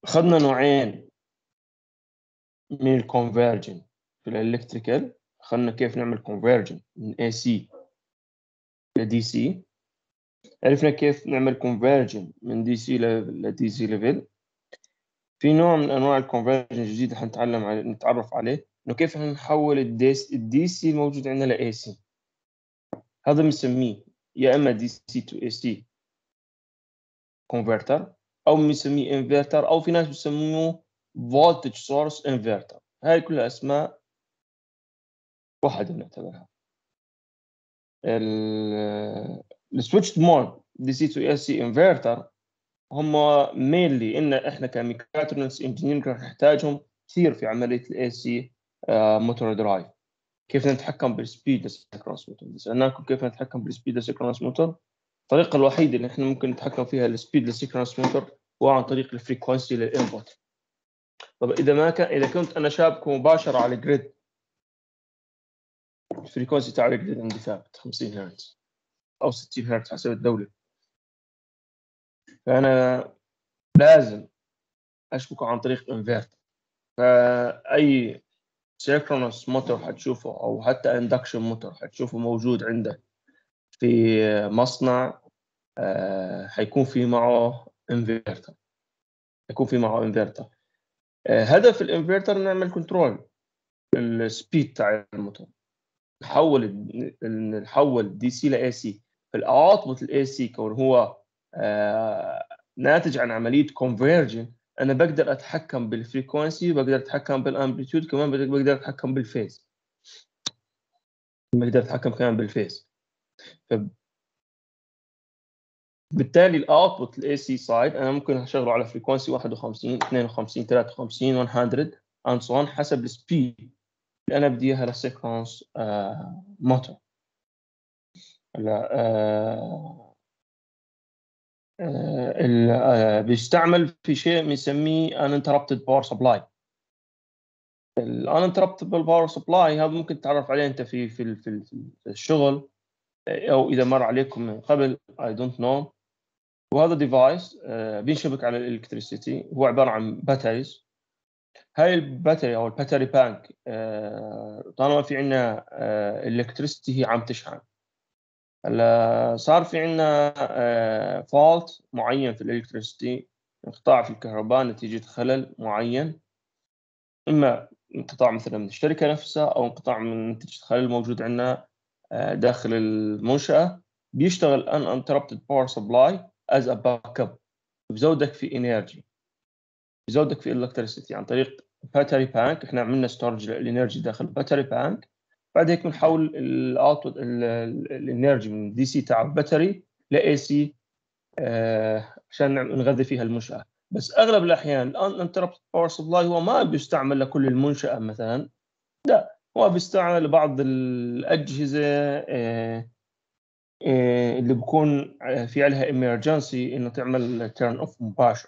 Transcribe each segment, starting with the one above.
اخذنا نوعين من الكونفرجن في الالكتريكال. اخذنا كيف نعمل كونفرجن من AC ل DC. عرفنا كيف نعمل كونفرجن من DC ل DC ليفل. في نوع من انواع الكونفرجن الجديد حنتعلم عليه، نتعرف عليه، انه كيف نحول الدي سي الموجود عندنا لاي سي. هذا بنسميه يا اما دي سي تو اي سي كونفرتر، او بنسميه انفرتر، او في ناس بيسموه فولتج سورس انفرتر. هاي كلها اسماء واحده نعتبرها. السويتش مود دي سي تو اي سي انفرتر هم مينلي ان احنا كميكاترونكس انجينير راح نحتاجهم كثير في عمليه الاي سي موتور درايف. كيف نتحكم بالسبيد للسينكرونس موتور؟ سألناكم كيف نتحكم بالسبيد للسينكرونس موتور. الطريقه الوحيده اللي احنا ممكن نتحكم فيها السبيد للسينكرونس موتور هو عن طريق الفريكونسي للانبوت. طب اذا كنت انا شابكه مباشره على الجريد، الفريكونسي تاع الجريد عندي ثابت 50 هرتز او 60 هرتز حسب الدوله، فانا لازم اشبكه عن طريق انفرتر. فاي سينكرونس موتور حتشوفه او حتى اندكشن موتور حتشوفه موجود عندك في مصنع حيكون في معه انفرتر. هدف الانفرتر نعمل كنترول السبيد تاع الموتور، نحول دي سي لاي سي. فالاوتبوت الاي سي كون هو ناتج عن عمليه كونفرجن، انا بقدر اتحكم بالفريكونسي، بقدر اتحكم بالامبليتيود، كمان بقدر اتحكم بالفيز. بالتالي الاوتبوت الاي سي سايد انا ممكن اشغله على فريكونسي 51 52 53 100 اند سو حسب السبيد اللي انا بدي اياها للسيكونس موتور. بيستعمل في شيء بنسميه uninterrupted power supply. uninterrupted power supply هذا ممكن تتعرف عليه انت في الشغل، او اذا مر عليكم من قبل I don't know. وهذا ديفايس بينشبك على الالكتريسيتي، هو عباره عن باتريز. هاي الباتري او الباتري بانك طالما في عندنا الكتريسيتي هي عم تشحن. هلا صار في عندنا فولت معين في الالكتريسيتي، انقطاع في الكهرباء نتيجه خلل معين، اما انقطاع مثلا من الشركه نفسها او انقطاع من نتيجه خلل موجود عندنا داخل المنشاه. بيشتغل uninterrupted power supply as a backup، بزودك في انرجي، بزودك في الكتريسيتي عن طريق باتري بانك. احنا عملنا ستورج للانرجي داخل باتري بانك، بعد هيك بنحول الاوتبوت الانرجي من دي سي تاع الباتري لاي سي عشان نغذي فيها المنشاه. بس اغلب الاحيان الانتربت باور سبلاي هو ما بيستعمل لكل المنشاه مثلا، لا هو بيستعمل لبعض الاجهزه اللي بكون في عليها امرجنسي انه تعمل تيرن اوف مباشر.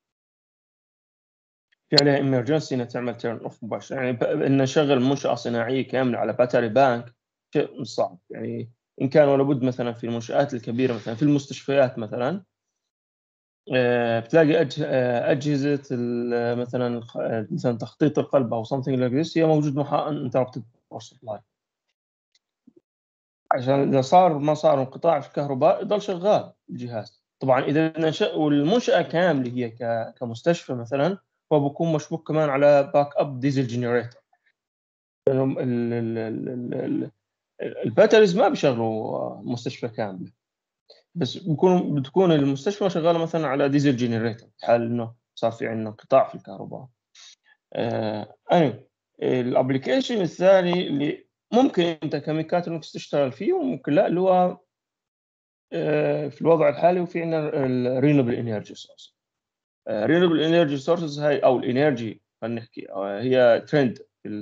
في عليها امرجنسي انها تعمل تيرن اوف مباشر، يعني ان نشغل منشاه صناعيه كامله على باتري بانك شيء مش صعب. يعني ان كان ولا بد مثلا في المنشآت الكبيره، مثلا في المستشفيات مثلا بتلاقي اجهزه مثلا تخطيط القلب او something like this هي موجود معها interrupted power supply، عشان اذا ما صار انقطاع في الكهرباء يضل شغال الجهاز. طبعا اذا والمنشاه كامله هي كمستشفى مثلا، هو بكون مشبوك كمان على باك اب ديزل جنريتور. الباتريز ما بيشغلوا مستشفى كامله، بس بتكون المستشفى شغاله مثلا على ديزل جنريتور حال انه صار في عندنا انقطاع في الكهرباء. الابلكيشن الثاني اللي ممكن انت كميكاترونكس تشتغل فيه وممكن لا، اللي هو في الوضع الحالي وفي عندنا الرينوبل انرجي سورس. رينوبل انرجي سورسز هاي او الانرجي خلينا نحكي هي ترند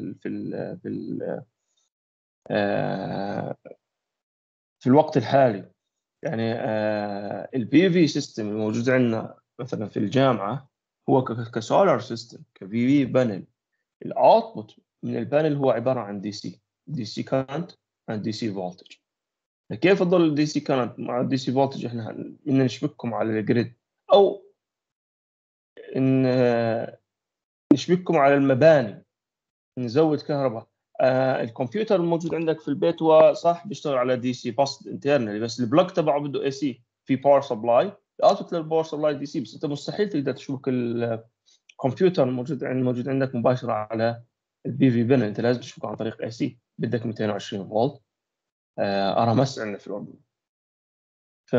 في الوقت الحالي. يعني البي في سيستم الموجود عندنا مثلا في الجامعه هو كسولار سيستم، كبي في بانل. الاوتبوت من البانل هو عباره عن دي سي كارنت عند دي سي فولتج. كيف تظل الدي سي كارنت مع الدي سي فولتج؟ احنا بدنا نشبكهم على الجريد، او ان نشبككم على المباني، نزود كهرباء. الكمبيوتر الموجود عندك في البيت هو صح بيشتغل على دي سي بس انترنالي، بس البلوك تبعه بده اي سي، في باور سبلاي، الاوتبوت للباور سبلاي دي سي، بس انت مستحيل تقدر تشبك الكمبيوتر الموجود عندك مباشره على البي في بن، انت لازم تشبكه عن طريق اي سي، بدك 220 فولت ار ام اس عندنا في الاردن. ف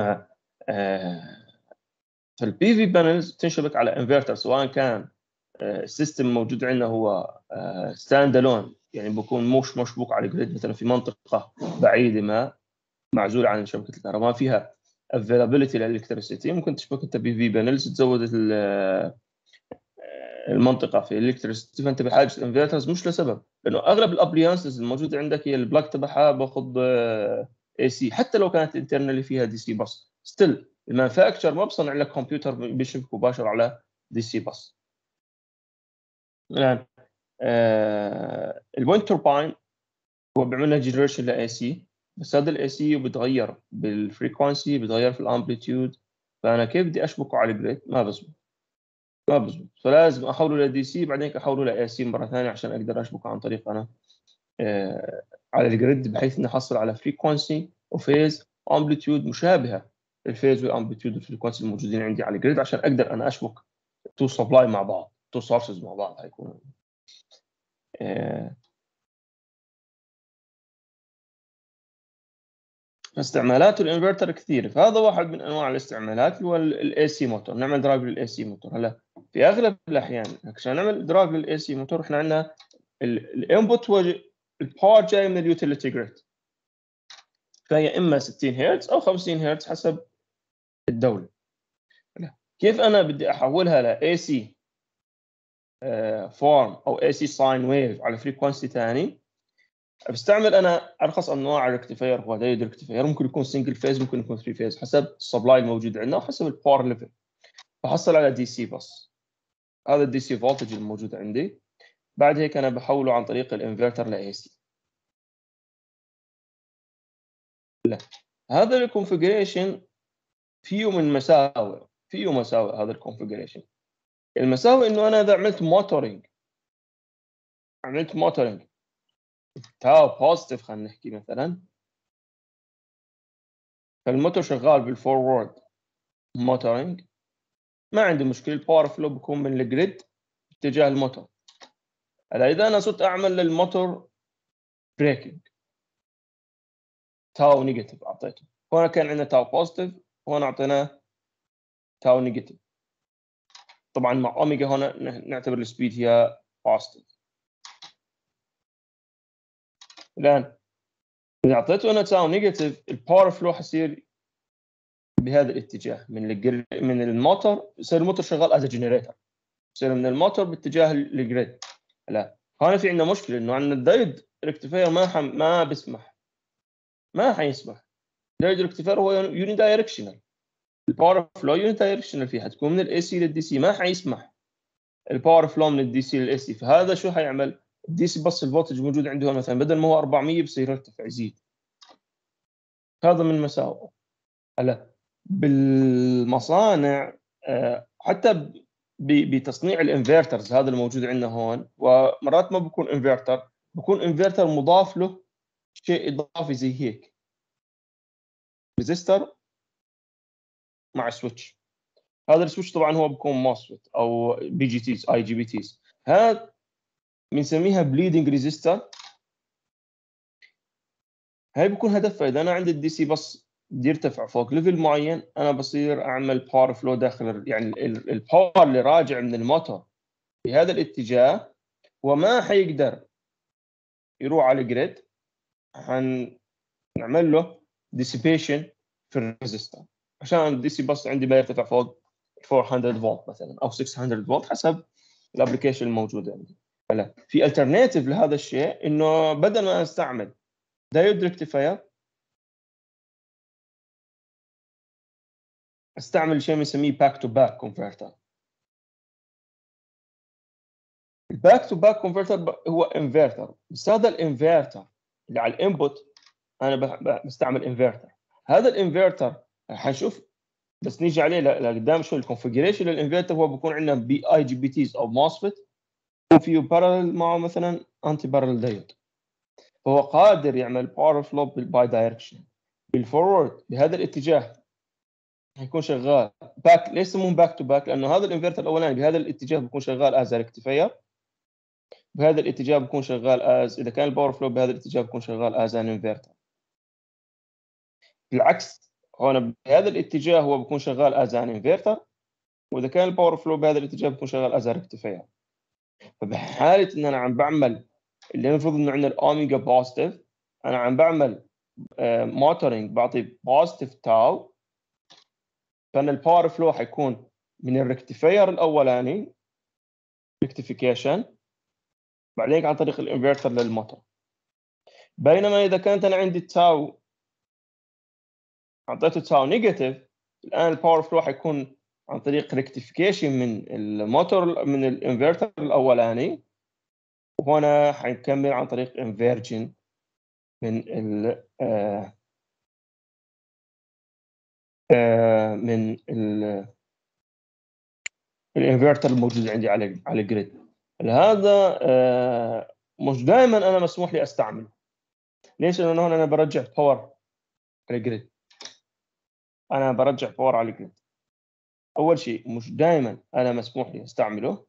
فالبي في بانلز تنشبك على انفرتر، سواء كان السيستم موجود عندنا هو ستاند الون، يعني بكون مش مشبوك على جريد، مثلا في منطقه بعيده ما معزوله عن شبكه الكهرباء، ما فيها افيلابيلتي للالكتريسيتي، ممكن تشبك انت بي في بانلز تزود المنطقه في الالكتريسيتي. فانت بحاجه انفرترز مش لسبب، لانه اغلب الابليانسز الموجوده عندك هي البلاك تبعها باخذ اي سي، حتى لو كانت انترنالي فيها دي سي بس، ستيل المانفاكتشر ما بصنع لك كمبيوتر بيشبك مباشر على دي سي بس. الان الويند توربين هو بيعمل لنا جنريشن لاي سي، بس هذا الاي سي بيتغير بالفريكونسي، بيتغير في الامبليتيود، فانا كيف بدي اشبكه على الجريد؟ ما بزبط. فلازم احوله لدي سي، بعدين احوله لاي سي مره ثانيه عشان اقدر اشبكه عن طريق انا على الجريد، بحيث اني احصل على فريكونسي وفيز وامبليتيود مشابهه الفيز والامبليتيود والفريكونسي الموجودين عندي على الجريد، عشان اقدر انا اشبك تو سبلاي مع بعض، تو سورسز مع بعض هيكونوا. استعمالات الانفرتر كثير، فهذا واحد من انواع الاستعمالات اللي هو الاي سي موتور. نعمل درايف للاي سي موتور. هلا في اغلب الاحيان عشان نعمل درايف للاي سي موتور احنا عندنا الانبوت هو الباور جاي من اليوتيليتي جريد، فهي اما 60 هرتز او 50 هرتز حسب الدوله. كيف انا بدي احولها لاي سي فورم او اي سي ساين ويف على فريكونسي ثاني؟ بستعمل انا ارخص انواع الريكتيفاير، هو دايود ريكتيفاير، ممكن يكون سنجل فيز، ممكن يكون 3 فيز، حسب السبلاي الموجود عندنا وحسب الباور ليفل. بحصل على دي سي بس، هذا الدي سي فولتج الموجود عندي، بعد هيك انا بحوله عن طريق الانفرتر لاي سي. هذا الكونفيجريشن فيه من مساوئ، هذا الكونفيجريشن. المساوئ انه انا اذا عملت موتورنج تاو بوزيتيف، خلينا نحكي مثلا، فالموتور شغال بالفورورد موتورنج، ما عندي مشكله، الباور فلو بكون من الجريد اتجاه الموتور. هلا اذا انا صرت اعمل للموتور بريكنج، تاو نيجاتيف اعطيته، هنا كان عندنا تاو بوزيتيف، وهنا اعطيناه تاو نيجاتيف. طبعا مع اوميجا هنا نعتبر السبيد هي بوزيتيف. الان اذا اعطيته انا تاو نيجاتيف، الباور فلو حيصير بهذا الاتجاه من الموتور، يصير الموتور شغال از جنريتور، يصير من الموتور باتجاه الجريد. لا هنا في عندنا مشكله، انه عندنا الدايود ريكتيفاير ما بيسمح، ما حيسمح. الدايود ريكتيفاير هو يوني دايركشنال، الباور فلو يوني دايركشنال فيه، حتكون من الاي سي للدي سي، ما حيسمح الباور فلو من الدي سي للاي سي. فهذا شو حيعمل؟ الدي سي بس الفولتج موجود عنده هون مثلا بدل ما هو 400 بصير يرتفع يزيد، هذا من مساوئه. هلا بالمصانع حتى بتصنيع الانفرترز هذا الموجود عندنا هون، ومرات ما بكون انفرتر، بكون انفرتر مضاف له شيء اضافي زي هيك، ريزيستر مع سويتش. هذا السويتش طبعا هو بكون موسفيت او بي جي تيز، اي جي بي تيز، هذا بنسميها بليدنج ريزيستر. هاي بكون هدفها اذا انا عندي الدي سي بس بدي يرتفع فوق ليفل معين، انا بصير اعمل باور فلو داخل، يعني الباور اللي راجع من الموتور في هذا الاتجاه وما حيقدر يروح على الجريد، حنعمل له ديسيبيشن في الريزستور، عشان الدي سي بس عندي ما يرتفع فوق 400 فولت مثلا او 600 فولت حسب الابلكيشن الموجود عندي. هلا في الترناتيف لهذا الشيء، انه بدل ما استعمل دايود ريكتيفاير، استعمل شيء بنسميه باك تو باك كونفرتر. الباك تو باك كونفرتر هو انفرتر، بس هذا الانفرتر اللي على الانبوت انا بستعمل انفرتر. هذا الانفرتر حنشوف بس نيجي عليه لقدام شو الكونفجريشن للانفرتر، هو بيكون عندنا بي اي جي بي تيز او ماسفت، وفيه بارل معه مثلا انتي بارل دايود. فهو قادر يعمل باور فلو بالباي دايركشن. بالفورورد بهذا الاتجاه هيكون شغال باك. ليش يسمون باك تو باك؟ لانه هذا الانفرتر الاولاني بهذا الاتجاه بيكون شغال از ريكتيفاير، بهذا الاتجاه بيكون شغال از، اذا كان الباور فلو بهذا الاتجاه بيكون شغال از ان انفرتر. بالعكس هون بهذا الاتجاه هو بيكون شغال از ان انفرتر، واذا كان الباور فلو بهذا الاتجاه بيكون شغال از ريكتيفاير. فبحاله ان انا عم بعمل اللي المفروض انه عندنا الاوميجا بوزيتيف، انا عم بعمل موتورنج، بعطي بوزيتيف تاو، فان الباور فلو حيكون من الريكتيفاير الاولاني ريكتيفيكيشن، بعدين عن طريق الانفرتر للموتور. بينما اذا كانت انا عندي تاو اعطيته تاو نيجاتيف، الان الباور فلو حيكون عن طريق ريكتيفيكيشن من الموتور من الانفرتر الاولاني، وهنا حنكمل عن طريق انفيرجن من ال من الانفرتر الموجود عندي على الجريد. هذا مش دائما انا مسموح لي استعمله. ليش؟ لانه هون انا برجع باور على الجريد. انا برجع باور على الجريد. اول شيء مش دائما انا مسموح لي استعمله.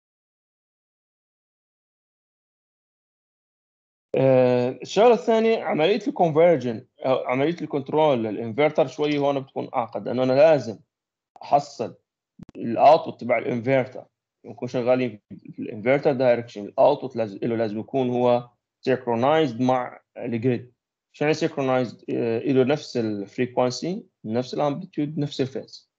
الشغله الثانيه عمليه الكونفرجن او عمليه الكنترول للانفرتر شوي هون بتكون اعقد، لانه انا لازم احصل الاوتبوت تبع الانفرتر يكون شغالين في الانفرتر دايركشن. الاوتبوت لازم يكون هو سينكرونايزد مع الجريد. عشان سينكرونايزد له نفس الفريكوانسي، نفس الامبليتيود، نفس الفيز،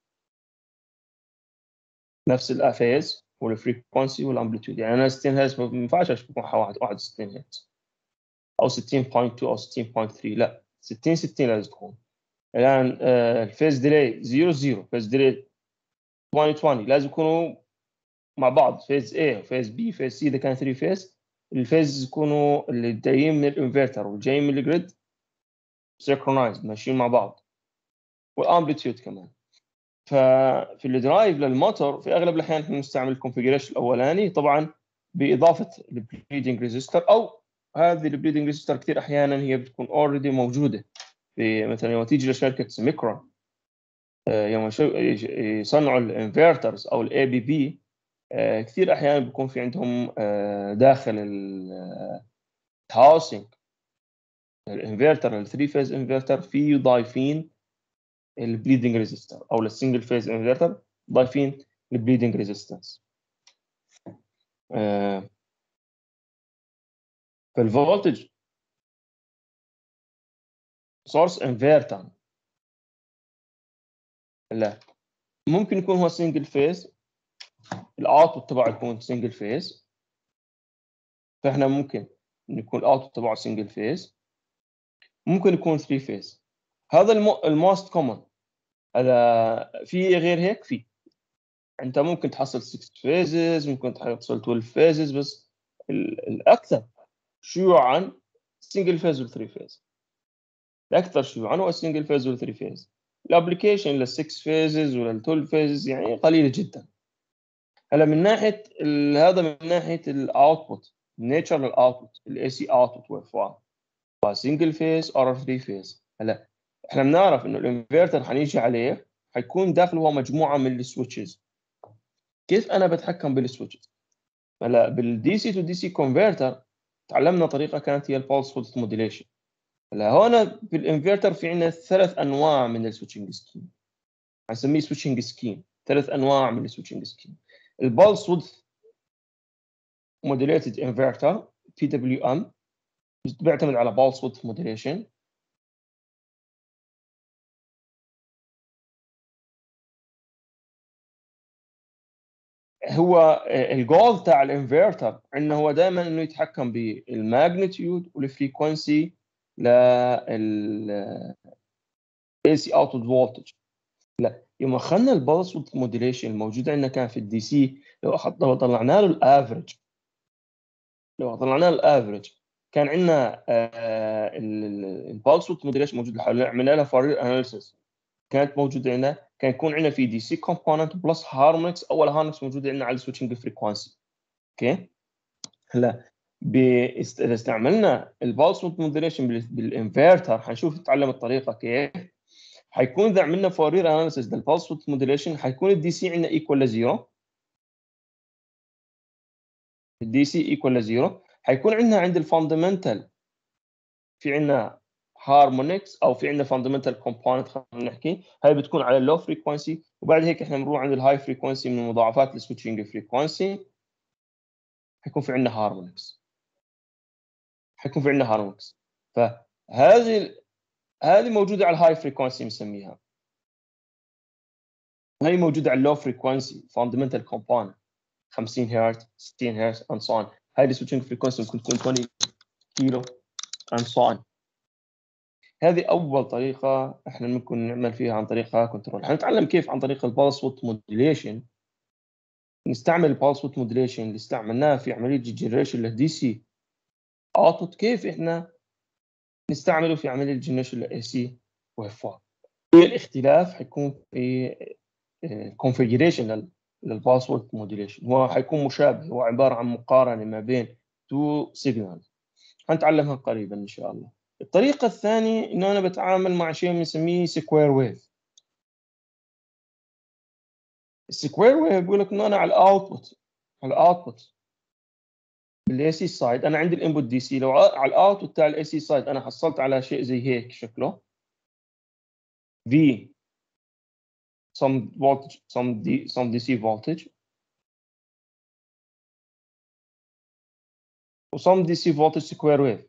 نفس الفيز والفريكوانسي والامبليتيود. يعني انا 60 هرتز ما ينفعش اشبكهم 61 هرتز او 60.2 او 60.3، لا 60 لازم تكون. الان الفيز ديلي 00، فيز ديلي 2020 لازم يكونوا مع بعض، فيز A وفيز B فيز C. اذا كان 3 فيز، الفيز يكونوا اللي جايين من الانفرتر والجايين من الجريد سينكرونايزد ماشيين مع بعض، والامبليتيود كمان. ففي الدرايف للموتور في اغلب الاحيان احنا بنستعمل الكونفجريشن الاولاني، طبعا باضافه البليدنج ريزيستر، او هذه البليدنج ريزيستر كثير احيانا هي بتكون اوريدي موجوده في، مثلا يوم تيجي لشركه سميكرون يوم يصنعوا الانفرترز او الاي بي بي، كثير احيانا بيكون في عندهم داخل الهاوسنج الانفرتر الثري فيز انفرتر فيه ضايفين البليدنج ريزيستر، او للسنجل فيز انفرتر ضايفين البليدنج ريزيستنس. فالفولتج سورس انفرتر لا ممكن يكون هو سنجل فيز، الاوتبوت تبعه يكون سنجل فيز، فاحنا ممكن يكون الاوتبوت تبعه سنجل فيز، ممكن يكون 3 فيز. هذا الموست كومن. هذا في غير هيك؟ في انت ممكن تحصل 6 فيزز، ممكن تحصل 12 فيزز، بس الاكثر شيوعا سنجل فيز و3 فيز. الاكثر شيوعا هو السنجل فيز وال3 فيز. الابلكيشن لل6 فيزز ول12 فيزز يعني قليله جدا. هلا من ناحيه هذا من ناحيه الاوتبوت، نيتشر الاوتبوت الاي سي اوتبوت ويف فورم سنجل فيز او 3 فيز. هلا احنا بنعرف انه الانفرتر حنيجي عليه حيكون داخله هو مجموعه من السويتشز. كيف انا بتحكم بالسويتشز؟ هلا بالدي سي تو دي سي كونفرتر تعلمنا طريقه كانت هي البولس ويدث موديليشن. هلا هون بالانفرتر في عندنا 3 انواع من السويتشنج سكيم، حنسميه سويتشنج سكيم. 3 انواع من السويتشنج سكيم. البولس ويدث موديليتد انفرتر بي دبليو ام بيعتمد على بولس ويدث موديليشن. هو الجول تاع الانفرتر انه هو دائما انه يتحكم بالماجنتيود والفريكونسي لل اي سي اوتبوت فولتج. لا يوم اخذنا البلس موديليشن الموجود عندنا كان في الدي سي، لو طلعنا له الافرج، كان عندنا البلس موديليشن موجود. عملنا لها فورير اناليسيس، كانت موجوده عندنا كان يكون عندنا في دي سي كومبوننت بلس هارمونكس. اول هارمونكس موجوده عندنا على السويتشنج فريكوانسي. اوكي، هلا اذا استعملنا البالس موديليشن بالانفرتر حنشوف نتعلم الطريقه كيف. حيكون اذا عملنا فورير اناليسيس للبالس موديليشن حيكون الدي سي عندنا ايكوال لزيرو. الدي سي ايكوال لزيرو. حيكون عندنا عند الفاندمنتال في عندنا هارمونكس او في عندنا فاندمنتال كومبوننت خلينا نحكي، هاي بتكون على اللو فريكوانسي، وبعد هيك احنا بنروح عند الهاي فريكوانسي من مضاعفات السويتشنج فريكوانسي حيكون في عندنا هارمونكس. حيكون في عندنا هارمونكس. هذه موجوده على الهاي فريكوانسي بنسميها. هاي موجوده على اللو فريكوانسي فاندمنتال كومبوننت 50 هرتز 60 هرتز and so on. هاي السويتشنج فريكوانسي ممكن تكون 20 كيلو and so on. هذه أول طريقة إحنا ممكن نعمل فيها عن طريقها كنترول. حنتعلم كيف عن طريق البالس ويدث موديليشن. نستعمل البالس ويدث موديليشن اللي استعملناه في عملية جنريشن للدي سي اوتبوت، كيف إحنا نستعمله في عملية جنريشن للاي سي ويف فورم. الاختلاف حيكون في configuration للبالس ويدث موديليشن. هو حيكون مشابه، هو عبارة عن مقارنة ما بين تو سيجنالز. حنتعلمها قريبا إن شاء الله. الطريقة الثانية إنه أنا بتعامل مع شيء بنسميه سكوير ويف. السكوير ويف بيقول لك إنه أنا على الأوتبوت بالاي سي سايد أنا عندي الانبوت دي سي. لو على الأوتبوت بتاع الاي سي سايد أنا حصلت على شيء زي هيك شكله V some voltage some DC voltage و some DC voltage square wave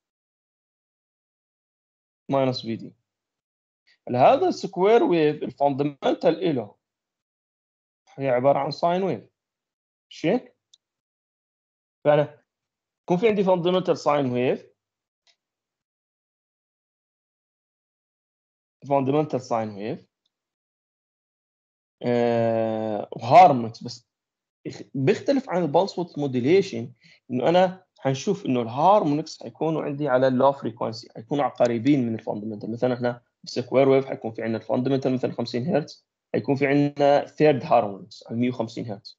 minus VD. هذا السكوير ويف الفاندمنتال له هي عبارة عن ساين ويف. مش هيك؟ فأنا يكون في عندي فاندمنتال ساين ويف فاندمنتال ساين ويف وهارمونكس. بس بيختلف عن البالس ويدث موديليشن انه انا حنشوف انه الهارمونكس حيكونوا عندي على اللو فريكوانسي، حيكونوا قريبين من الفاندمنتال. مثلا احنا سكوير ويف حيكون في عندنا الفاندمنتال مثلا 50 هرتز، حيكون في عندنا ثيرد هارمونكس على 150 هرتز.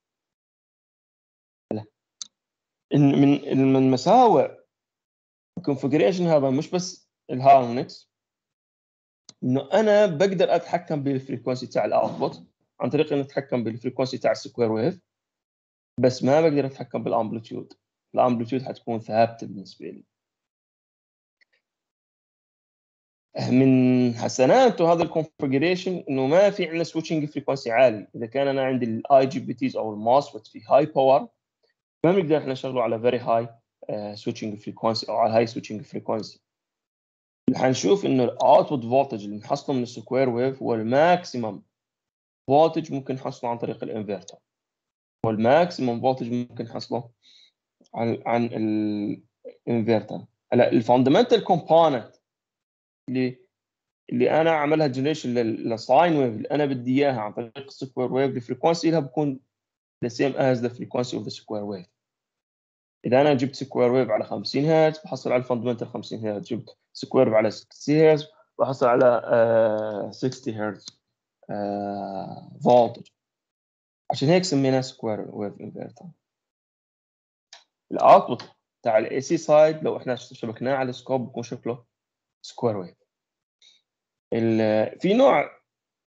من مساوئ الكونفجريشن هذا مش بس الهارمونكس، انه انا بقدر اتحكم بالفريكونسي تاع الاوتبوت عن طريق اني اتحكم بالفريكونسي تاع السكوير ويف، بس ما بقدر اتحكم بالامبليتيود. الامبليتيود حتكون ثابته بالنسبه لي. من حسناته هذا الكونفجريشن انه ما في عندنا سويتشنج فريكونسي عالي. اذا كان انا عندي الاي جي بي تيز او الموسفيت في هاي باور ما بنقدر احنا نشغله على فيري هاي سويتشنج فريكونسي او على هاي سويتشنج فريكونسي. حنشوف انه الاوتبوت فولتج اللي نحصله من السكوير ويف هو الماكسيمم فولتج ممكن نحصله عن طريق الانفرتر، والماكسيمم فولتج ممكن نحصله عن الانفرتر. هلا الفاندمنتال كومبوننت اللي انا اعملها جنريشن للساين ويف اللي انا بدي اياها عن طريق السكوير ويف، الفريكونسي لها بكون the same as the frequency of the square wave. اذا انا جبت سكوير ويف على 50 هرتز بحصل على الفاندمنتال 50 هرتز، جبت سكوير ويف على 60 هرتز بحصل على 60 هرتز فولتج. عشان هيك سميناه سكوير ويف انفرتر. الاوتبوت بتاع الاي سي سايد لو احنا شبكناه على سكوب بيكون شكله سكوير ويف. في نوع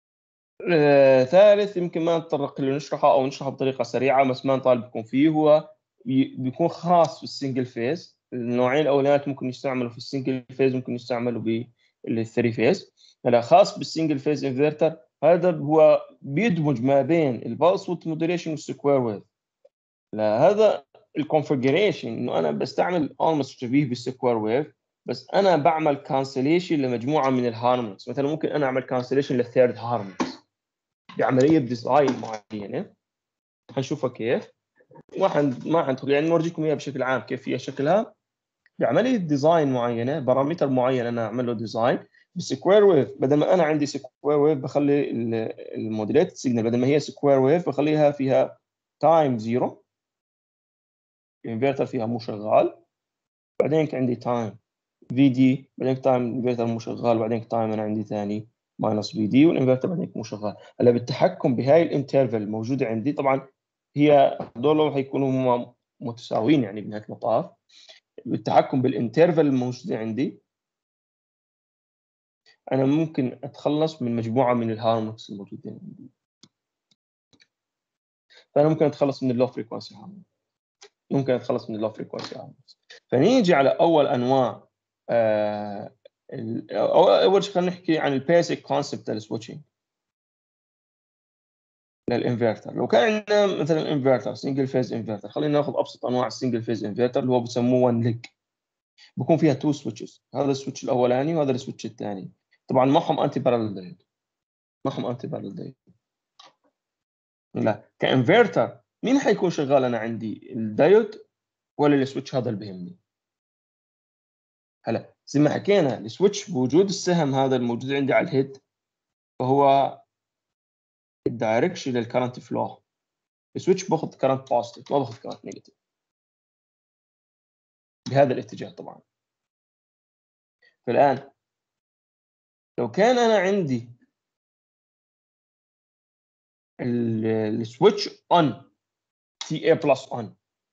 ثالث يمكن ما نتطرق له نشرحه او نشرحه بطريقه سريعه بس ما نطالب بكم فيه، هو بيكون خاص في السنجل فيز. النوعين الاولانيات ممكن يستعملوا في السنجل فيز، ممكن يستعملوا بالثري فيز. هلا خاص بالسنجل فيز انفرتر هذا هو بيدمج ما بين البالس ويدث موديليشن والسكوير ويف. هذا الكونفجريشن انه انا بستعمل اولموست شبيه بالسكوير ويف، بس انا بعمل كانسليشن لمجموعه من الهارمونكس. مثلا ممكن انا اعمل كانسليشن للثيرد هارمونكس بعمليه ديزاين معينه حنشوفها كيف. ما حندخل يعني نورجيكم اياها بشكل عام كيف هي شكلها. بعمليه ديزاين معينه بارامتر معين انا اعمل له ديزاين بسكوير ويف. بدل ما انا عندي سكوير ويف بخلي الموديليت سيجنال بدل ما هي سكوير ويف بخليها فيها تايم زيرو، الانفرتر فيها مو شغال، بعدين عندي تايم في دي، بعدين تايم الانفرتر مو شغال، بعدين تايم انا عندي ثاني ماينس في دي، والانفرتر بعدين يكون شغال. هلا بالتحكم بهاي الانترفال الموجوده عندي، طبعا هي هذول حيكونوا هم متساويين يعني بنهايه المطاف. بالتحكم بالانترفال الموجوده عندي انا ممكن اتخلص من مجموعه من الهارمونكس الموجودين عندي. فانا ممكن اتخلص من اللو فريكونسي هارمونكس، ممكن اتخلص من اللو فريكونسي هارمونكس. فنيجي على اول انواع اول شيء خلينا نحكي عن البيسك كونسبت للسويتشنج للانفرتر. لو كان عندنا مثلا انفرتر سنجل فيز انفرتر، خلينا ناخذ ابسط انواع السنجل فيز انفرتر اللي هو بسموه 1 ليج. بكون فيها تو سويتشز، هذا السويتش الاولاني وهذا السويتش الثاني. طبعا معهم انتي بارallel دايود، معهم انتي بارallel دايود. لا كانفرتر مين حيكون شغال انا عندي، الدايود ولا السويتش؟ هذا اللي بيهمني. هلا زي ما حكينا السويتش بوجود السهم هذا الموجود عندي على الهيد، فهو الدايركشن للكرنت فلو. السويتش باخذ كرنت بوزيتيف، ما باخذ كرنت نيجاتيف بهذا الاتجاه طبعا. فالان لو كان انا عندي السويتش اون تي اي بلس اون،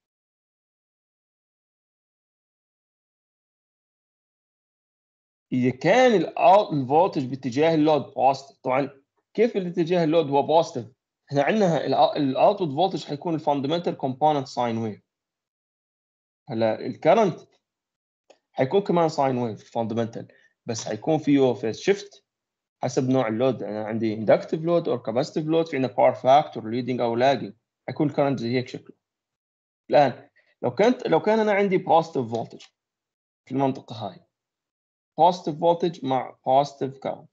اذا كان الفولتج باتجاه اللود بوزيتيف، طبعا كيف الاتجاه اللود هو بوزيتيف؟ احنا عندنا الاوتبوت فولتج حيكون الفاندمنتال كومبوننت ساين ويف. هلا الكرنت حيكون كمان ساين ويف فاندمنتال، بس حيكون فيه فيز شيفت حسب نوع اللود. انا عندي اندكتيف لود او كاباسيتيف لود، في عندنا باور فاكتور ليدنج او لاجنج، حيكون الكرنت زي هيك شكله. الان لو كان انا عندي بوزيتيف فولتج في المنطقه هاي، بوزيتيف فولتج مع بوزيتيف كرنت،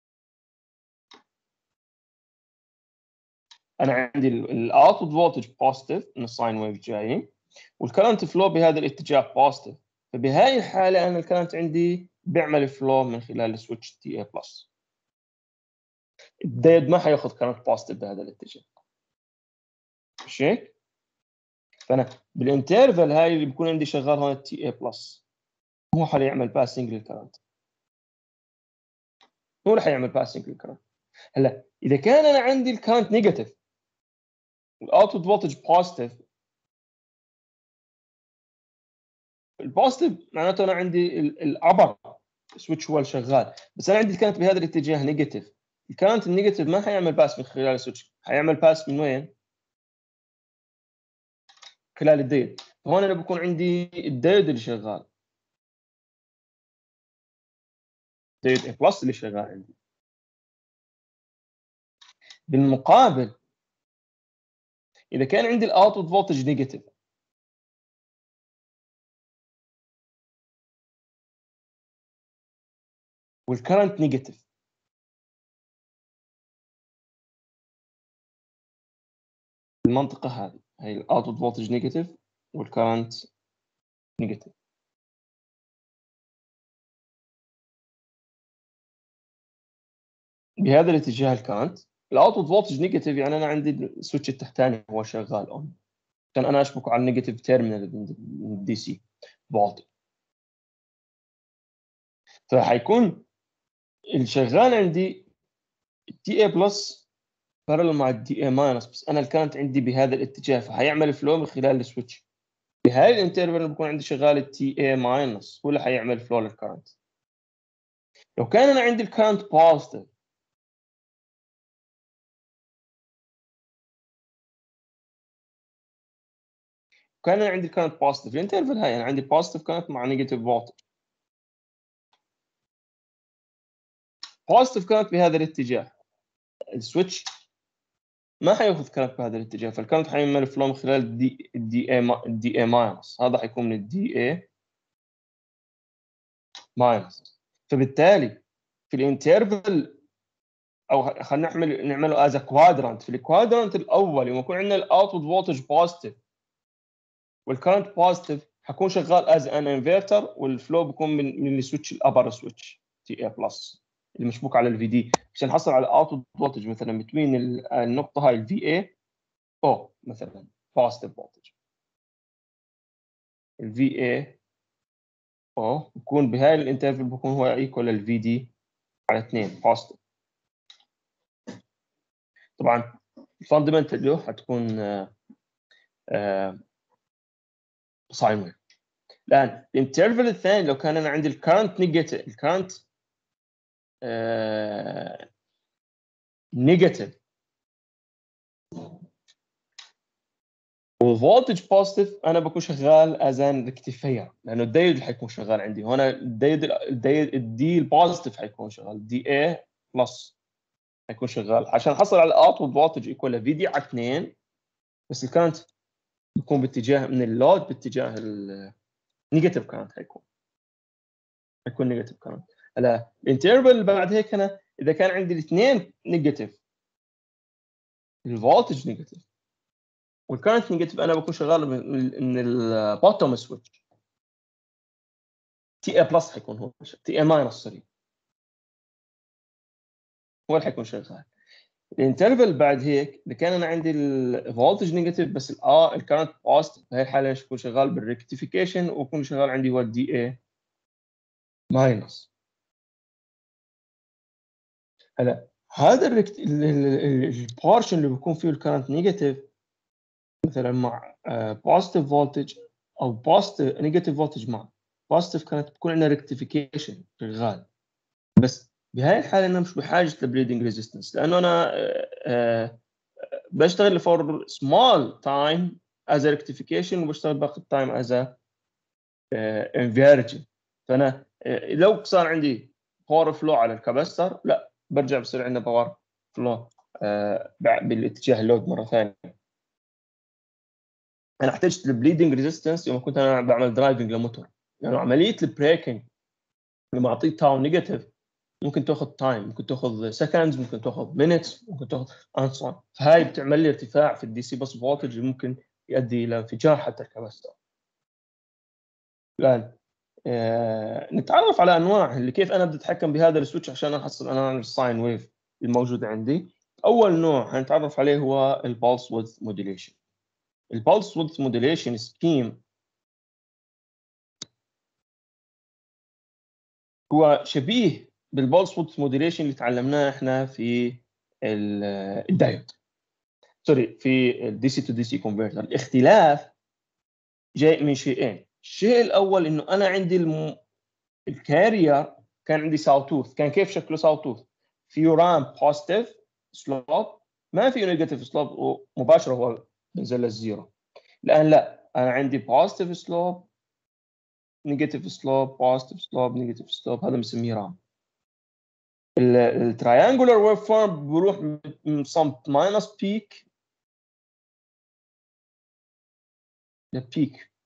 انا عندي الاوتبوت فولتج بوزيتيف من الساين ويف جاي، والكرنت فلو بهذا الاتجاه بوزيتيف. فبهاي الحاله انا الكرنت عندي بيعمل فلو من خلال السويتش تي اي بلس. الدايود ما حياخذ كرنت بوزيتيف بهذا الاتجاه، مش هيك؟ فانا بالانترفال هاي اللي بيكون عندي شغال هون التي اي بلس، هو حيعمل باسنج للكرنت، هو اللي حيعمل باسنج للكرنت. هلا اذا كان انا عندي الكرنت نيجاتيف والاوتبوت فولتج بوزيتيف، البوزيتيف معناته انا عندي الابر سويتش هو اللي شغال، بس انا عندي الكرنت بهذا الاتجاه نيجاتيف. الكرنت النيجاتيف ما حيعمل باس من خلال السويتش، حيعمل باس من وين؟ خلال الديود. هون انا بكون عندي الديود اللي شغال، ديود اي بلس اللي شغال عندي. بالمقابل اذا كان عندي الاوتبوت فولتج نيجاتيف، والكرنت نيجاتيف، المنطقه هذه هي الاوتبوت فولتج نيجاتيف والكرنت نيجاتيف، بهذا الاتجاه الكرنت الاوتبوت فولتج نيجاتيف، يعني انا عندي السويتش التحتاني هو شغال اون، عشان انا اشبكه على النيجاتيف تيرمينال من الدي سي فولت. فحيكون الشغال عندي التي اي بلس بارل مع الدي اي ماينس، بس انا الكرنت عندي بهذا الاتجاه، فحيعمل فلو من خلال السويتش. بهاي الانترفال اللي بكون عندي شغال التي اي ماينس هو اللي حيعمل فلو للكرنت. لو كان انا عندي الكرنت بوزيتيف، كان انا عندي الكرنت بوزيتيف الانترفال هاي انا عندي بوزيتيف كرنت مع نيجاتيف فولت، بوزيتيف كرنت بهذا الاتجاه، السويتش ما حياخذ كرنت بهذا الاتجاه، فالكرنت حيعمل فلو من خلال الدي اي ماينس، هذا حيكون من الدي اي ماينس. فبالتالي في الانترفال، او خلينا نعمله از كوادرانت. في الكوادرانت الاول لما يكون عندنا الاوتبوت فولتج بوزيتيف والكرنت بوزيتيف، حكون شغال از ان انفرتر، والفلو بيكون من السويتش الابر سويتش تي اي بلس اللي مشبوك على الفي دي، عشان نحصل على اوتبوت فولتج مثلا بين النقطه هاي الفي اي او مثلا بوزيتيف فولتج. الفي اي او بيكون بهاي الانترفال بيكون هو ايكوال للفي دي على 2 بوزيتيف. طبعا الفاندمنتال له حتكون ساين ويف. الان الانترفال الثاني لو كان انا عندي الكرنت نيجاتيف، الكرنت نيجاتيف والفولتج بوزيتيف، انا بكون شغال ازان ريكتيفاير، لانه الدايود اللي حيكون شغال عندي هنا الدايود الدي البوزيتيف حيكون شغال، دي اي بلس حيكون شغال عشان احصل على الاوتبوت فولتج ايكوال في دي على 2، بس الكرنت بيكون باتجاه من اللود باتجاه النيجاتيف كرنت، حيكون نيجاتيف كرنت. هلا الانترفال بعد هيك انا اذا كان عندي الاثنين نيجاتيف، الفولتج نيجاتيف والكرنت نيجاتيف، انا بكون شغال من البوتوم سويتش، تي اي بلس حيكون هو، تي اي ماينس سوري هو اللي حيكون شغال. الانترفال بعد هيك اذا كان انا عندي الفولتج نيجاتيف بس الكرنت بوزيتيف، بهي الحاله بكون شغال بالريكتيفيكيشن وبكون شغال عندي هو الدي اي ماينس. هلا هذا البورشن اللي بيكون فيه الكرنت نيجاتيف مثلا مع بوزيتيف فولتج او بوزيتيف نيجاتيف فولتج مع بوزيتيف كانت بتكون عندنا ريكتيفيكيشن شغال، بس بهاي الحاله انا مش بحاجه لبليدنج ريزيستنس، لانه انا بشتغل فور سمول تايم از ريكتيفيكيشن وبشتغل باقي التايم از انفيرجن. فانا لو صار عندي باور فلو على الكاباستر، لا برجع بصير عندنا باور فلو بالاتجاه اللود مره ثانيه. انا احتجت البليدنج ريزيستنس يوم كنت انا بعمل درايفنج لموتور، لانه يعني عمليه البريكنج لما اعطيه تاو نيجاتيف ممكن تاخذ تايم، ممكن تاخذ سكندز، ممكن تاخذ مينتس، ممكن تاخذ انصار، فهاي بتعمل لي ارتفاع في الدي سي بس فولتج اللي ممكن يؤدي الى انفجار حتى الكباستر. الان نتعرف على انواع اللي كيف انا بدي اتحكم بهذا السويتش عشان احصل انا الساين ويف الموجوده عندي. اول نوع هنتعرف عليه هو البالس ويدث موديليشن. البالس ويدث موديليشن سكيم هو شبيه بالبالس ويدث موديليشن اللي تعلمناه احنا في الدايود، سوري في الدي سي تو دي سي كونفرتر. الاختلاف جاي من شيئين. الشيء الاول انه انا عندي الكارير كان عندي ساوتوث، كان كيف شكله ساوتوث؟ فيه رام بوزيتيف سلوب، ما فيه نيجاتيف سلوب مباشره هو بنزل للزيرو. الان لا، انا عندي بوزيتيف سلوب نيجاتيف سلوب بوزيتيف سلوب نيجاتيف سلوب، هذا بنسميه رام. التراينجولار ويف فورم بروح من صمت ماينس بيك لبيك،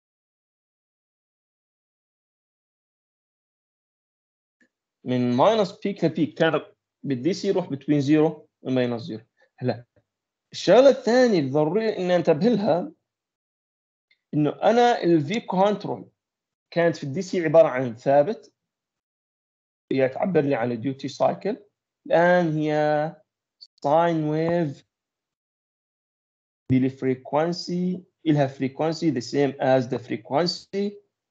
من ماينس بيك لبيك، كان بالدي سي يروح بين 0 وماينس 0. هلا الشغله الثانيه الضروريه اني انتبه لها انه انا الفي كنترول كانت في الدي سي عباره عن ثابت، هي تعبر لي عن الديوتي سايكل. الان هي ساين ويف بالفريكونسي، لها فريكونسي the same as the frequency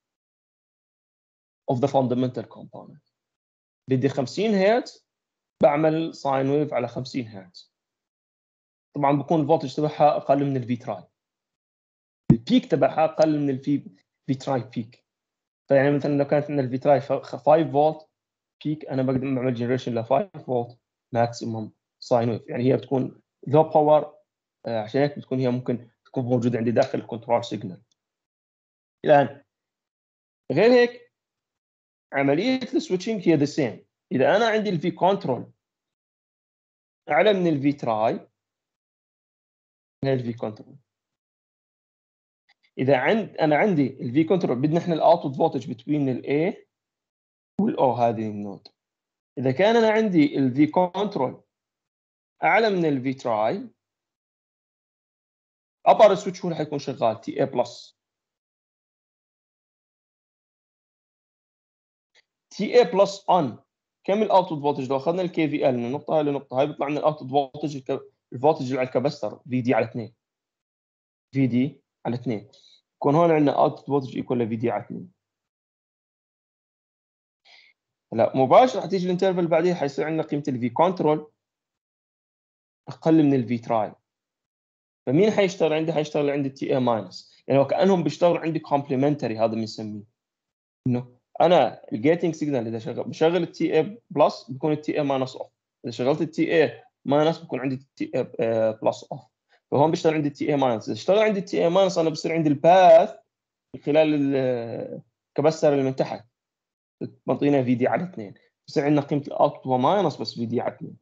of the fundamental component. بدي 50 هرتز بعمل ساين ويف على 50 هرتز. طبعا بكون الفولتج تبعها اقل من الفي تراي، البيك تبعها اقل من الفي تراي بيك. فيعني مثلا لو كانت عندنا الفي تراي 5 فولت بيك، انا بقدر اعمل جنريشن ل 5 فولت ماكسيموم ساين ويف، يعني هي بتكون لو باور، عشان هيك بتكون هي ممكن تكون موجوده عندي داخل الكنترول سيجنال. الان غير هيك عمليه السويتشنج هي ذا سيم. اذا انا عندي الفي كنترول اعلى من الفي تراي، هي الفي كنترول. اذا انا عندي الفي كنترول بدنا احنا الاوتبوت فولتج بتوين الاي والاو، هذه النود. اذا كان انا عندي الفي كنترول اعلى من الفي تراي، ابر سويتش هو اللي حيكون شغال تي اي بلس. تي اي بلس اون، كم الاوتبوت فولتج؟ لو اخذنا الكي في ال من النقطه هاي للنقطه هاي بيطلع لنا الاوتبوت فولتج، الفولتج اللي على الكاباستر في دي على 2، في دي على 2 يكون هون عندنا اوتبوت فولتج ايكوال في دي على 2. هلا مباشره حتيجي الانترفال بعدين حيصير عندنا قيمه الفي كنترول اقل من الفي تراي. فمين حيشتغل عندي؟ حيشتغل عندي التي اي ماينس، يعني وكانهم بيشتغلوا عندي كومبلمنتري. هذا بنسميه انه انا الجيتنج سيجنال اذا بشغل التي اي بلس بيكون التي اي ماينس اوف، اذا شغلت التي اي ماينس بيكون عندي التي اي بلس اوف. فهون بيشتغل عندي التي اي ماينس. اذا اشتغل عندي التي اي ماينس انا بصير عندي الباث من خلال الكبستر اللي من تحت بنطينا في دي على 2، بصير عندنا قيمه الاوتبوت هو ماينس بس في دي على 2.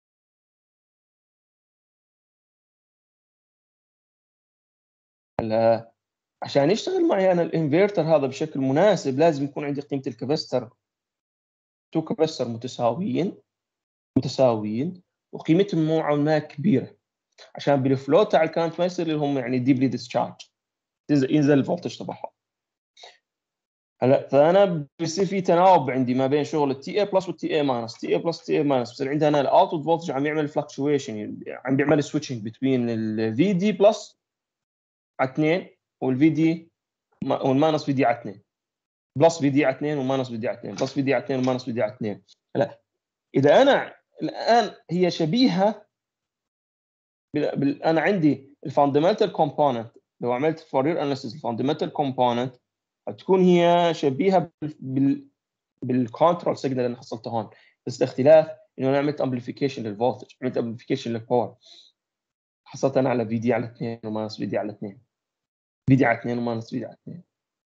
هلا عشان يشتغل معي انا الانفرتر هذا بشكل مناسب لازم يكون عندي قيمه الكبستر، تو كبستر متساويين وقيمتهم نوعا ما كبيره، عشان بالفلو تاع الكانت ما يصير لهم يعني ديبلي ديسشارج، ينزل الفولتج تبعهم. هلا فانا بصير في تناوب عندي ما بين شغل التي اي بلس والتي اي ماينس، تي اي بلس تي اي ماينس، بصير عندي انا الاوتبوت فولتج عم يعمل فلكشويشن، عم بيعمل سويتشنج بين الفي دي بلس على 2 والفي دي والماينس في دي على 2، بلس في دي على 2 وماينس في دي على 2، بلس في دي على 2 وماينس في دي على 2. هلا اذا انا الان هي شبيهه انا عندي الفاندمنتال كومبوننت، لو عملت فورير اناليسيس الفاندمنتال كومبوننت هتكون هي شبيهه بالكنترول سيجنال اللي انا حصلته هون، بس الاختلاف انه انا عملت امبليفيكيشن للفولتج، عملت امبليفيكيشن للباور، حصلت انا على في دي على 2 وماينس في دي على 2، في دي على 2 وماينس في دي على 2.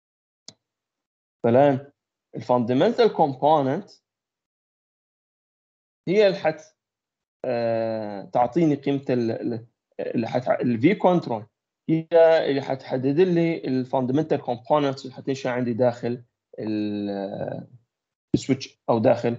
فالان الفاندمنتال كومبوننت هي اللي تعطيني قيمه الفي كنترول، هي اللي حتحدد لي الفاندمنتال كومبوننتس اللي حتنشا عندي داخل السويتش او داخل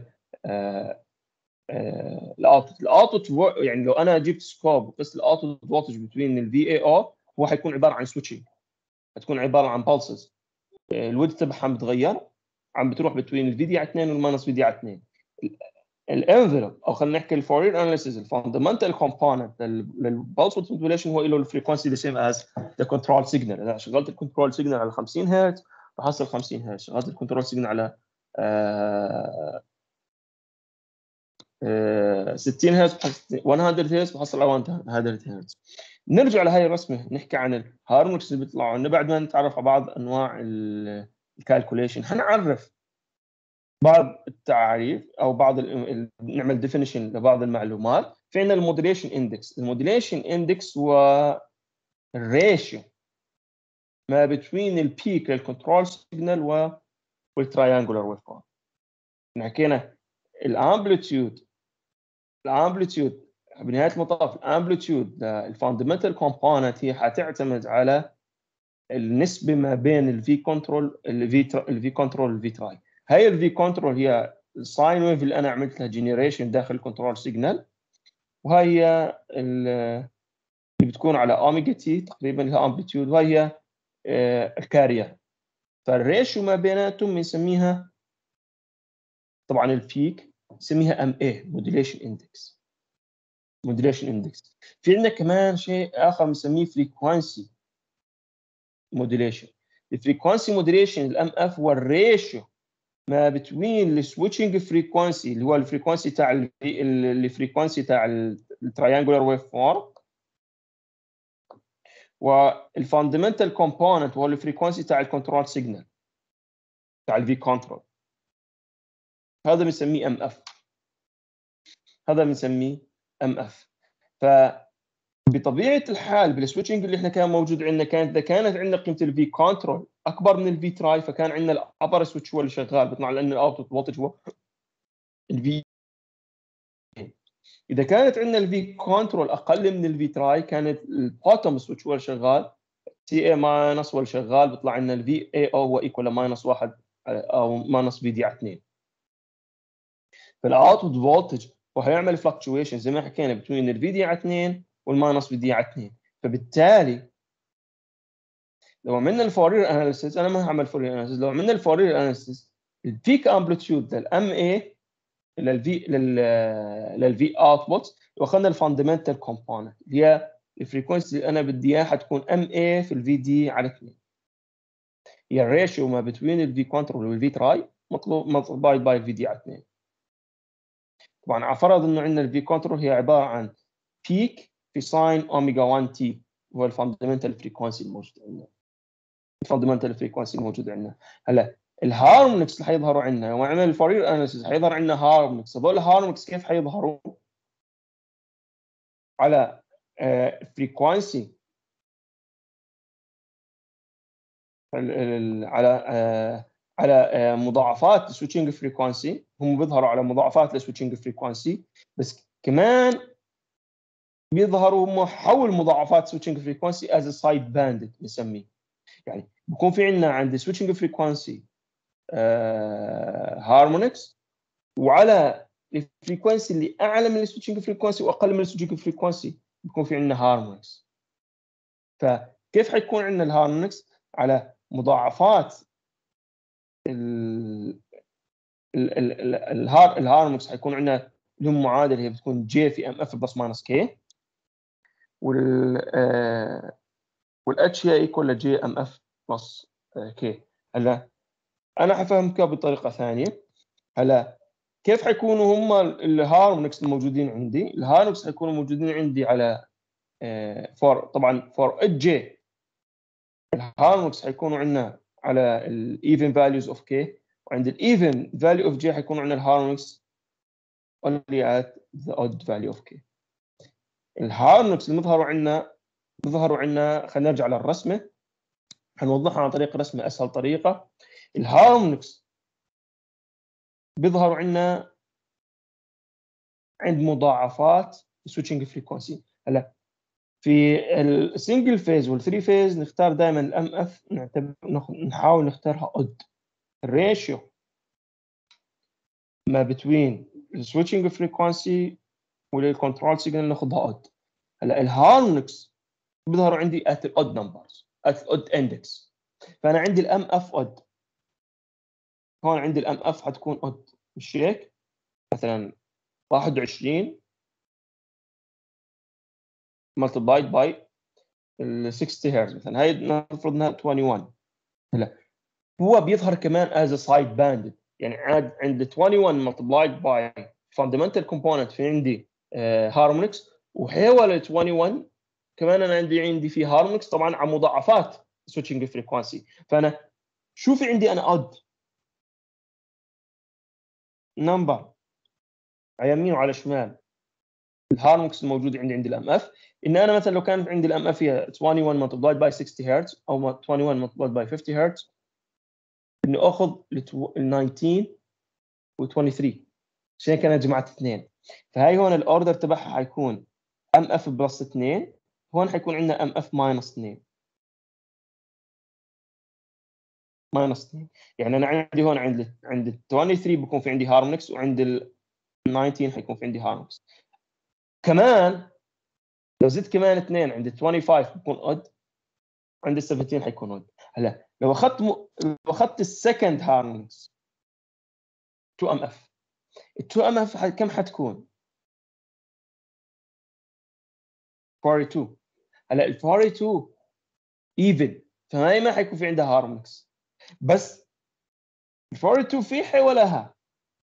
الاوتبوت. يعني لو انا جبت سكوب وقست الاوتبوت فولتج بين الفي اي او هو حيكون عباره عن سويتشنج، حتكون عباره عن بالسز الويدث تبعها متغير، عم بتروح بين الفي دي على 2 والماينس في دي على 2. الانفلوب او خلينا نحكي الفورير اناليسيس الفاندمنتال كومبوننت للبلس ويدث موديوليشن هو له الفريكونسي ذا سيم از ذا كنترول سيجنال. اذا شغلت الكنترول سيجنال على 50 هرتز بحصل 50 هرتز، شغلت الكنترول سيجنال على 60 هرتز 100 هرتز بحصل على 100 هرتز. نرجع لهي الرسمه نحكي عن الهارمونكس اللي بيطلعوا لنا بعد ما نتعرف على بعض انواع الكالكوليشن. حنعرف بعض التعاريف او بعض نعمل ديفينيشن لبعض المعلومات. في عندنا الموديليشن اندكس. الموديليشن اندكس هو الريشيو ما بين البيك للكنترول سيجنال والتراينجولار ويف فورم. حكينا الامبليتيود بنهايه المطاف الامبليتيود الفاندمنتال كومبوننت هي حتعتمد على النسبه ما بين الفي كنترول الفي كنترول والفي تراي. هي الفي كنترول هي الساين ويف اللي انا عملت لها جنريشن داخل الكنترول سيجنال، وهي اللي بتكون على اوميجا تي تقريبا لها امبليتيود، وهي الكارير. فالريشيو ما بيناتهم بنسميها طبعا البيك نسميها ام اي موديليشن اندكس. في عندنا كمان شيء اخر بنسميه فريكوانسي موديليشن. الفريكوانسي موديليشن الام اف هو الريشيو ما بين السويتشنج فريكوانسي اللي هو الفريكوانسي تاع الفريكوانسي تاع التريانجولار ويف فورم والفاندمنتال كومبوننت هو الفريكوانسي تاع الكنترول سيجنال تاع الفي كنترول. هذا بنسميه ام اف. فبطبيعه الحال بالسويتشنج اللي احنا كان موجود عندنا كانت عندنا قيمه الفي كنترول اكبر من الفي تراي، فكان عندنا الابر سويتش هو اللي شغال بيطلع لنا الاوتبوت فولتج هو الفي. اذا كانت عندنا الفي كنترول اقل من الفي تراي كانت البوتوم سويتش هو شغال، تي اي ماينس هو شغال بيطلع لنا الفي اي او هو ايكوال ماينس 1 او ماينس في دي على 2. فالاوتبوت فولتج وهيعمل فلكتويشن زي ما حكينا بين الفي دي على 2 والماينس في دي على 2. فبالتالي لو عملنا الفورير اناليسيس، انا ما هعمل فورير اناليسيس، لو عملنا الفورير اناليسيس البيك امبليتيود للام اي للفي اوتبوت واخذنا الفاندمنتال كومبوننت اللي هي الفريكونسي اللي انا بدي اياها حتكون ام اي في الفي دي على 2. هي الريشيو ما بين الفي كنترول والفي تراي مطلوب باي الفي دي على 2. طبعا على فرض انه عندنا الفي كنترول هي عباره عن بيك في ساين اوميجا 1 تي، هو الفاندمنتال فريكونسي الموجود عندنا. الفاندمنتال فريكونسي الموجود عندنا. هلا الهارمونكس اللي حيظهروا عندنا وعمل الفورير اناليسيس حيظهر عندنا هارمونكس. هذول الهارمونكس كيف حيظهروا؟ على فريكونسي، على مضاعفات السويتشنج فريكونسي. هم بيظهروا على مضاعفات السويتشنج فريكونسي، بس كمان بيظهروا هم حول مضاعفات سويتشنج فريكونسي از سايد باند بنسميه. يعني بكون في عندنا عند سويتشنج فريكونسي هارمونكس، وعلى الفريكونسي اللي اعلى من السويتشنج فريكونسي واقل من السويتشنج فريكونسي بيكون في عندنا هارمونكس. فكيف حيكون عندنا الهارمونكس؟ على مضاعفات الهارمونكس حيكون عندنا لهم معادله هي بتكون جي في ام اف بلس ماينس كي، والاتش هي ايكوال لجي ام اف بلس كي. هلا انا حفهمك بطريقه ثانيه. هلا كيف حيكونوا هم الهارمونكس الموجودين عندي؟ الهارمونكس حيكونوا موجودين عندي على طبعا فور جي. الهارمونكس حيكونوا عندنا على الايفن فاليوز اوف كي، وعند الايفن فاليو اوف جي حيكونوا عندنا الهارمونكس only at the odd value of k. الهارمونكس اللي بيظهروا عندنا خلينا نرجع للرسمه، حنوضحها عن طريق رسمه اسهل طريقه. الهارمونكس بيظهروا عندنا عند مضاعفات السويتشنج فريكونسي. هلا في السنجل فيز والثري فيز نختار دائما الام اف، نحاول نختارها اود. الريشيو ما بين السويتشنج فريكونسي والكنترول سيجنال ناخذها اود. هلا الهارمونكس بيظهروا عندي at odd numbers at odd index، فانا عندي الام اف اود. هون عندي الام اف حتكون اود، مش هيك؟ مثلا 21 multiplied by ال 60 هرتز مثلا، هاي نفرض انها 21. هلا هو بيظهر كمان as a side band، يعني عند 21 multiplied by fundamental component في عندي هارمونكس، وحول 21 كمان انا عندي في هارمونكس طبعا على مضاعفات switching frequency. فانا شو في عندي انا odd number على يمين وعلى شمال الهارمونكس الموجود عند الام اف. ان انا مثلا لو كانت عندي الام اف هي 21 multiplied by 60 هرتز او 21 multiplied by 50 هرتز، اني اخذ ال 19 و 23 عشان كان جمعت اثنين. فهي هون الاوردر تبعها حيكون ام اف بلس 2، هون حيكون عندنا ام اف ماينس 2 ماينس 2. يعني انا عندي هون عند ال 23 بكون في عندي هارمونكس، وعند ال 19 حيكون في عندي هارمونكس. كمان لو زدت كمان اثنين عند ال 25 بكون اود، عند ال 17 حيكون اود. هلا لو اخذت السكند هارمونكس 2 ام اف، ال 2 ام اف كم حتكون؟ 42. هلا ال 42 ايفن، فهي ما حيكون في عندها هارمونكس، بس ال 42 في حولها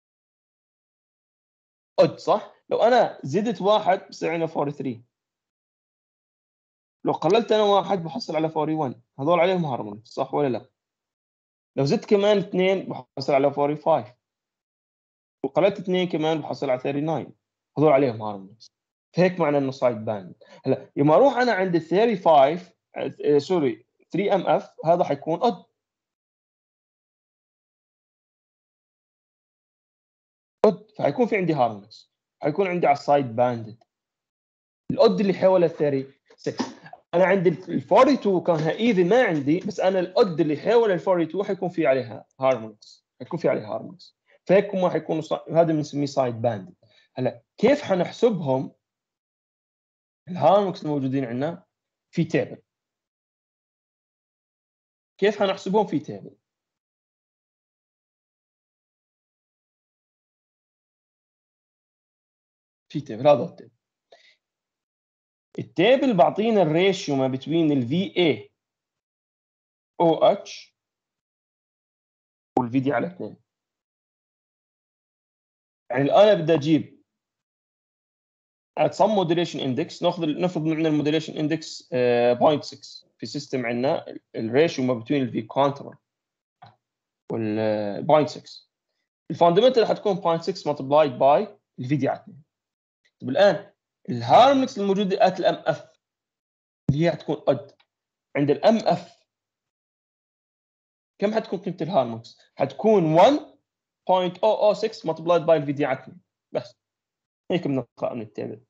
اود صح؟ لو انا زدت واحد بصير عندنا 43، لو قللت انا واحد بحصل على 41، هذول عليهم هارمونكس صح ولا لا؟ لو زدت كمان اثنين بحصل على 45، وقللت اثنين كمان بحصل على 39، هذول عليهم هارمونكس. فهيك معنى انه سايد باند. هلا لما اروح انا عند 35 سوري 3 ام اف، هذا حيكون اود. فحيكون في عندي هارمونكس، حيكون عندي على السايد باند الاود اللي حول ال 36. انا عندي ال 42 كانها ايفن ما عندي، بس انا الاود اللي حول ال 42 حيكون في عليها هارمونكس، حيكون في عليها هارمونكس. فهيك هم حيكونوا هذا بنسميه سايد باند. هلا كيف حنحسبهم الهارمونكس الموجودين عندنا؟ في تيبل. كيف حنحسبهم؟ في تيبل. هذا التيبل. التيبل بعطينا الريشيو ما بين الفي اي او اتش والفي دي على 2. يعني الان بدي اجيب at some modulation index نفرض ان عندنا الموديليشن اندكس 0.6 في سيستم عندنا الريشيو ما بين الفي كونترول وال 0.6 الفاندمنتال حتكون 0.6 ملتبلايد باي الفي دي على 2. طب الان الهارمونكس الموجوده ات الام اف اللي هي حتكون قد عند الام اف كم حتكون قيمه الهارمونكس؟ حتكون 1.006 ملتبلايد باي الفي دي على 2 بس. هيك بنقرا من التابل.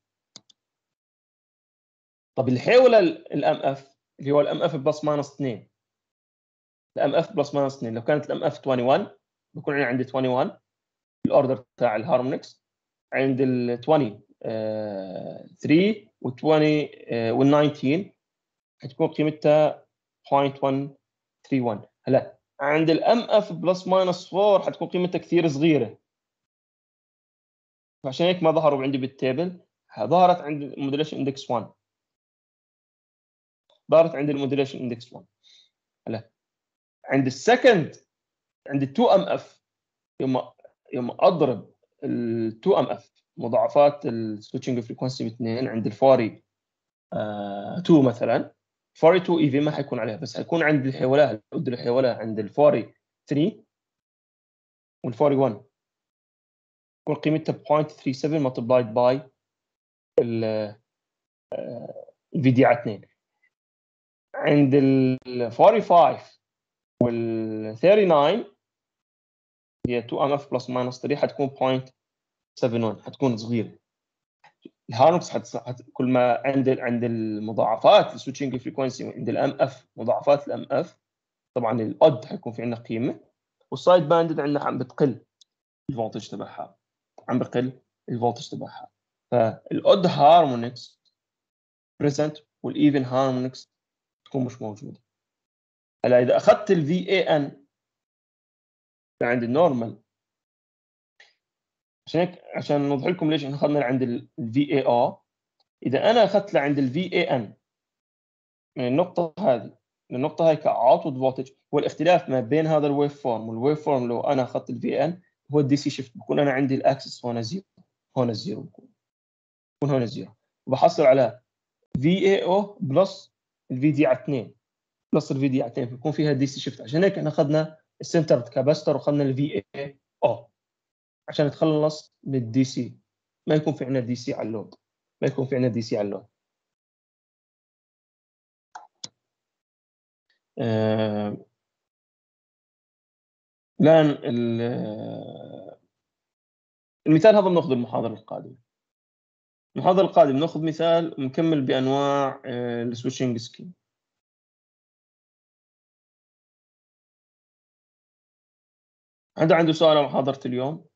طب الحيوله الام اف اللي هو الام اف بلس ماينس 2 الام اف بلس ماينس 2 لو كانت الام اف 21 بكون انا عندي 21 الاوردر بتاع الهارمونكس عند ال 20 3 و20 وال 19 حتكون قيمتها 0.131. هلا عند الام اف بلس ماينس 4 حتكون قيمتها كثير صغيره فعشان هيك ما ظهروا عندي بالتيبل. ظهرت عند الموديليشن اندكس 1 ظهرت عند الموديليشن اندكس 1. هلا عند السكند عند ال 2 ام اف يوم اضرب ال 2 ام اف مضاعفات السويتشنج فريكونسي ب 2 عند الفوري 2 مثلا فوري 2 اي في ما حيكون عليها بس حيكون عند الحوالات الحوالات عند الفوري 3 والفوري 1 تكون قيمتها 0.37 ملتبلايد باي الفي دي على 2. عند ال 45 وال 39 هي 2 ام اف بلس ماينس 3 حتكون 0.71 حتكون صغيره. الهارمونكس كل ما عند المضاعفات السويتشنج فريكونسي عند الام اف مضاعفات الام اف طبعا الاود حيكون في عندنا قيمه والسايد باندد عندنا عم بتقل الفولتج تبعها عم بقل الفولتج تبعها. فالاود هارمونكس بريزنت والايفن هارمونكس تكون مش موجوده. هلا اذا اخذت الفي اي ان عند النورمال عشان نوضح لكم ليش احنا اخذنا عند الفي اي او. اذا انا اخذت لعند الفي اي ان من النقطه هذه للنقطه هاي كاوتبوت فولتج هو الاختلاف ما بين هذا الويف فورم والويف فورم. لو انا اخذت الفي ان هو الدي سي شيفت بكون انا عندي الاكسس هون زيرو هون الزيرو بكون هون الزيرو وبحصل على في اي او بلس الفي دي على 2 بلس الفي دي على 2 بيكون فيها دي سي شيفت. عشان هيك احنا اخذنا السنتر كاباستر واخذنا الفي اي او عشان نتخلص من الدي سي ما يكون في عندنا دي سي على اللود ما يكون في عندنا دي سي على اللود. الآن المثال هذا بناخذ المحاضرة القادمة. المحاضرة القادمة بناخذ مثال ونكمل بأنواع السويتشنج سكيم. عنده سؤال على محاضرة اليوم؟